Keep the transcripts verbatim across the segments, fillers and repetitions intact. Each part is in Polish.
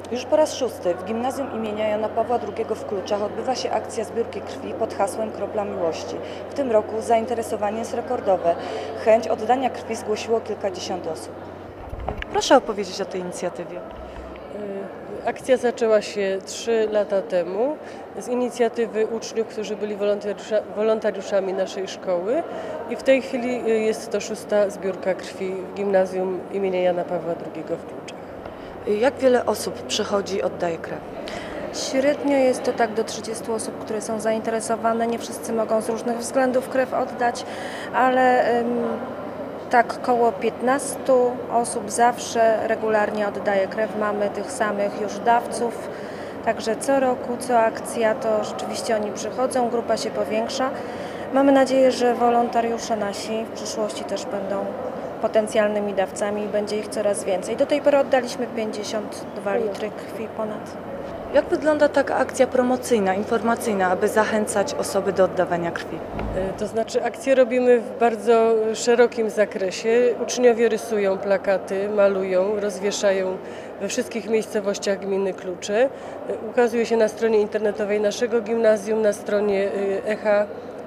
Już po raz szósty w Gimnazjum imienia Jana Pawła drugiego w Kluczach odbywa się akcja zbiórki krwi pod hasłem Kropla Miłości. W tym roku zainteresowanie jest rekordowe. Chęć oddania krwi zgłosiło kilkadziesiąt osób. Proszę opowiedzieć o tej inicjatywie. Akcja zaczęła się trzy lata temu z inicjatywy uczniów, którzy byli wolontariusza, wolontariuszami naszej szkoły i w tej chwili jest to szósta zbiórka krwi w Gimnazjum imienia Jana Pawła drugiego w Kluczach. Jak wiele osób przychodzi i oddaje krew? Średnio jest to tak do trzydziestu osób, które są zainteresowane. Nie wszyscy mogą z różnych względów krew oddać, ale ym, tak koło piętnastu osób zawsze regularnie oddaje krew. Mamy tych samych już dawców, także co roku, co akcja to rzeczywiście oni przychodzą, grupa się powiększa. Mamy nadzieję, że wolontariusze nasi w przyszłości też będą potencjalnymi dawcami i będzie ich coraz więcej. Do tej pory oddaliśmy pięćdziesiąt dwa litry krwi ponad. Jak wygląda taka akcja promocyjna, informacyjna, aby zachęcać osoby do oddawania krwi? To znaczy akcję robimy w bardzo szerokim zakresie. Uczniowie rysują plakaty, malują, rozwieszają we wszystkich miejscowościach gminy Klucze. Ukazuje się na stronie internetowej naszego gimnazjum, na stronie Echa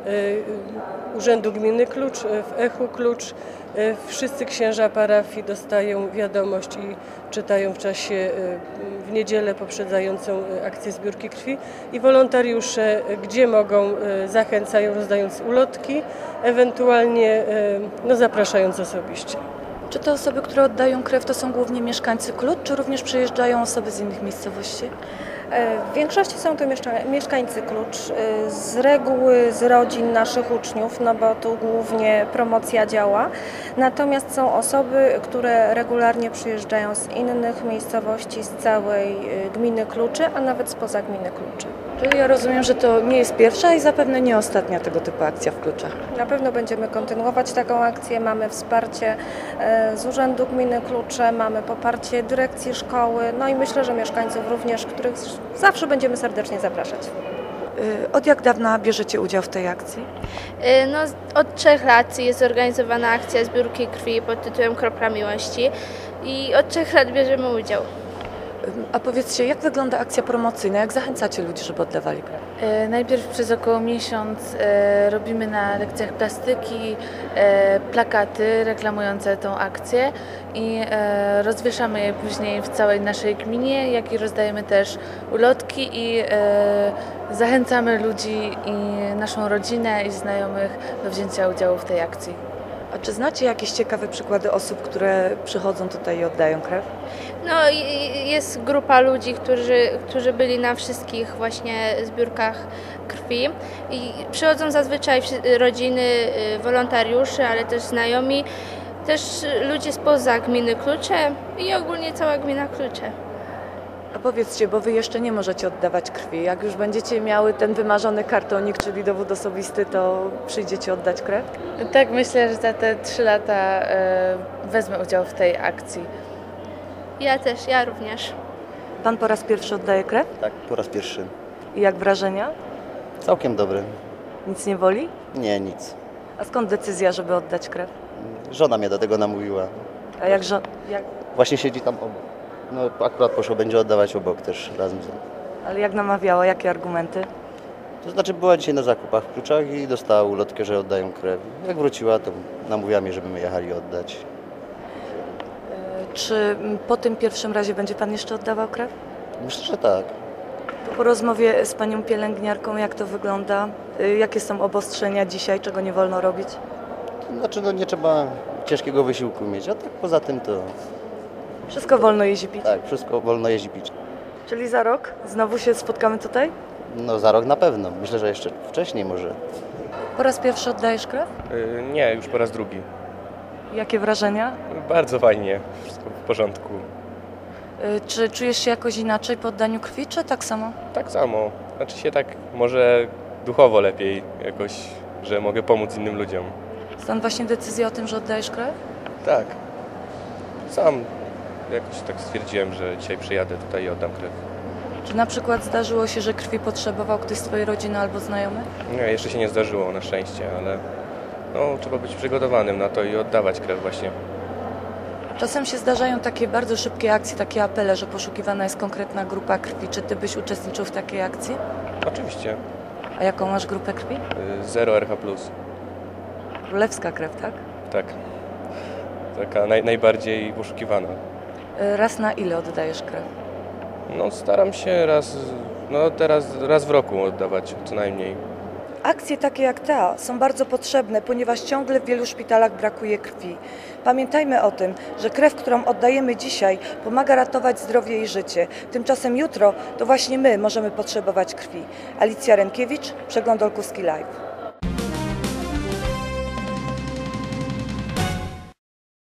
Urzędu Gminy Klucz, w Echu Klucz. Wszyscy księża parafii dostają wiadomość i czytają w czasie, w niedzielę poprzedzającą akcję zbiórki krwi i wolontariusze, gdzie mogą, zachęcają, rozdając ulotki, ewentualnie no, zapraszając osobiście. Czy te osoby, które oddają krew, to są głównie mieszkańcy Klucz, czy również przyjeżdżają osoby z innych miejscowości? W większości są to mieszkańcy Klucz, z reguły z rodzin naszych uczniów, no bo tu głównie promocja działa. Natomiast są osoby, które regularnie przyjeżdżają z innych miejscowości, z całej gminy Klucze, a nawet spoza gminy Klucze. Czyli ja rozumiem, że to nie jest pierwsza i zapewne nie ostatnia tego typu akcja w Kluczach. Na pewno będziemy kontynuować taką akcję. Mamy wsparcie z Urzędu Gminy Klucze, mamy poparcie dyrekcji szkoły, no i myślę, że mieszkańców również, których zawsze będziemy serdecznie zapraszać. Od jak dawna bierzecie udział w tej akcji? No, od trzech lat jest zorganizowana akcja zbiórki krwi pod tytułem Kropla Miłości i od trzech lat bierzemy udział. A powiedzcie, jak wygląda akcja promocyjna? Jak zachęcacie ludzi, żeby oddawali krew? E, najpierw przez około miesiąc e, robimy na lekcjach plastyki e, plakaty reklamujące tą akcję i e, rozwieszamy je później w całej naszej gminie, jak i rozdajemy też ulotki i e, zachęcamy ludzi i naszą rodzinę i znajomych do wzięcia udziału w tej akcji. A czy znacie jakieś ciekawe przykłady osób, które przychodzą tutaj i oddają krew? No, jest grupa ludzi, którzy, którzy byli na wszystkich właśnie zbiórkach krwi i przychodzą zazwyczaj rodziny, wolontariusze, ale też znajomi, też ludzie spoza gminy Klucze i ogólnie cała gmina Klucze. A powiedzcie, bo wy jeszcze nie możecie oddawać krwi. Jak już będziecie miały ten wymarzony kartonik, czyli dowód osobisty, to przyjdziecie oddać krew? Tak, myślę, że za te trzy lata e, wezmę udział w tej akcji. Ja też, ja również. Pan po raz pierwszy oddaje krew? Tak, po raz pierwszy. I jak wrażenia? Całkiem dobry. Nic nie boli? Nie, nic. A skąd decyzja, żeby oddać krew? Żona mnie do tego namówiła. A jak żo- jak... Właśnie siedzi tam obok. No akurat poszło, będzie oddawać obok też razem z nią. Ale jak namawiała? Jakie argumenty? To znaczy była dzisiaj na zakupach w Kluczach i dostała ulotkę, że oddają krew. Jak wróciła, to namówiła mnie, żebyśmy jechali oddać. Czy po tym pierwszym razie będzie pan jeszcze oddawał krew? Myślę, że tak. Po rozmowie z panią pielęgniarką, jak to wygląda? Jakie są obostrzenia dzisiaj, czego nie wolno robić? To znaczy no nie trzeba ciężkiego wysiłku mieć, a tak poza tym to Wszystko wolno jeździ pić? tak, wszystko wolno jeździ pić. Czyli za rok znowu się spotkamy tutaj? No za rok na pewno. Myślę, że jeszcze wcześniej może. Po raz pierwszy oddajesz krew? Yy, nie, już po raz drugi. Jakie wrażenia? Bardzo fajnie, wszystko w porządku. Y, Czy czujesz się jakoś inaczej po oddaniu krwi, czy tak samo? Tak samo, znaczy się tak może duchowo lepiej jakoś, że mogę pomóc innym ludziom. Stąd właśnie decyzja o tym, że oddajesz krew? Tak, sam jakoś tak stwierdziłem, że dzisiaj przyjadę tutaj i oddam krew. Czy na przykład zdarzyło się, że krwi potrzebował ktoś z twojej rodziny albo znajomy? Nie, jeszcze się nie zdarzyło na szczęście, ale no, trzeba być przygotowanym na to i oddawać krew właśnie. Czasem się zdarzają takie bardzo szybkie akcje, takie apele, że poszukiwana jest konkretna grupa krwi. Czy ty byś uczestniczył w takiej akcji? Oczywiście. A jaką masz grupę krwi? Y, zero R H plus. Królewska krew, tak? Tak. Taka naj, najbardziej poszukiwana. Y, Raz na ile oddajesz krew? No staram się raz, no teraz raz w roku oddawać co najmniej. Akcje takie jak ta są bardzo potrzebne, ponieważ ciągle w wielu szpitalach brakuje krwi. Pamiętajmy o tym, że krew, którą oddajemy dzisiaj, pomaga ratować zdrowie i życie. Tymczasem jutro to właśnie my możemy potrzebować krwi. Alicja Renkiewicz, Przegląd Olkuski Live.